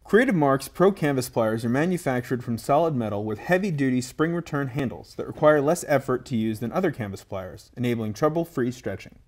Creative Mark's Pro Canvas Pliers are manufactured from solid metal with heavy-duty spring return handles that require less effort to use than other canvas pliers, enabling trouble-free stretching.